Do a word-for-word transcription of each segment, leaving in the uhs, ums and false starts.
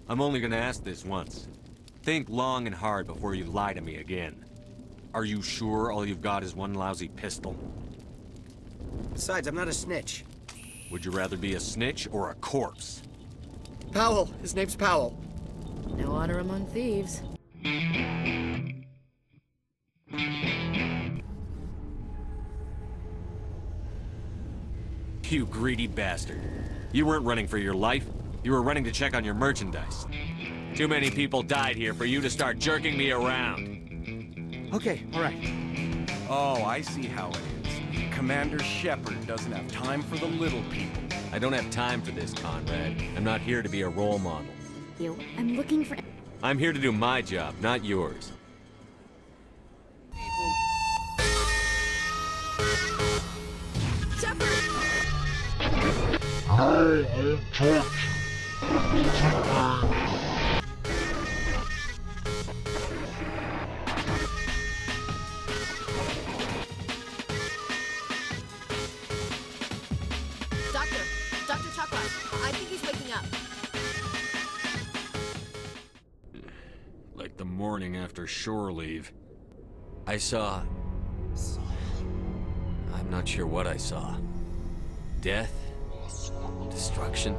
I'm only gonna ask this once. Think long and hard before you lie to me again. Are you sure all you've got is one lousy pistol? Besides, I'm not a snitch. Would you rather be a snitch or a corpse? Powell. His name's Powell. No honor among thieves. You greedy bastard. You weren't running for your life. You were running to check on your merchandise. Too many people died here for you to start jerking me around. Okay, all right. Oh, I see how it is. Commander Shepard doesn't have time for the little people. I don't have time for this, Conrad. I'm not here to be a role model. You, I'm looking for... I'm here to do my job, not yours. Shepard! I am torture. Doctor! Doctor Chakra! I think he's waking up. Like the morning after shore leave. I saw... I'm not sure what I saw. Death? Destruction?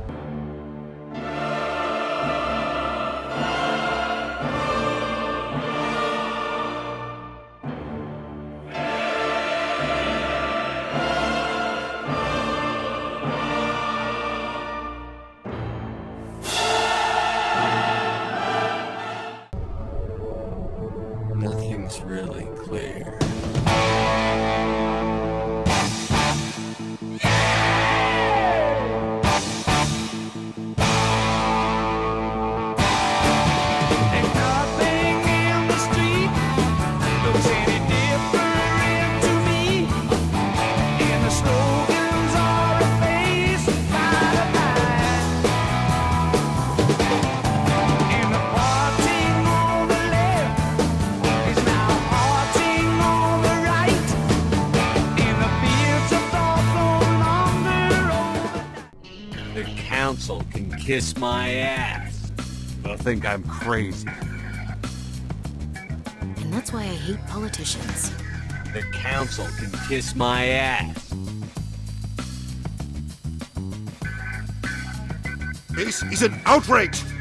Nothing's really clear. The council can kiss my ass. They'll think I'm crazy. And that's why I hate politicians. The council can kiss my ass. This is an outrage!